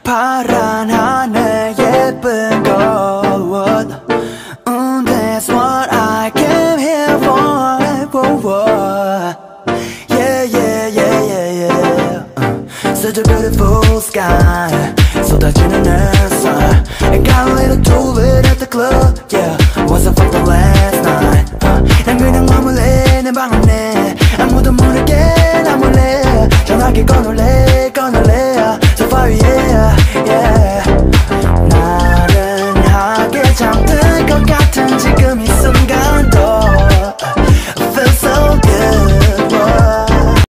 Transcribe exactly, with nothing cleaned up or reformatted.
파란 하늘 예쁜 곳 mm, that's what I came here for. Whoa, whoa. Yeah, yeah, yeah, yeah, yeah. uh, Such a beautiful sky 쏟아지는 햇살 And got a little too lit at the club. Yeah, was I fucked the last night. uh, 난 그냥 머물래 내 방 안에 아무도 모르게 나 몰래 전화기 꺼놓을래.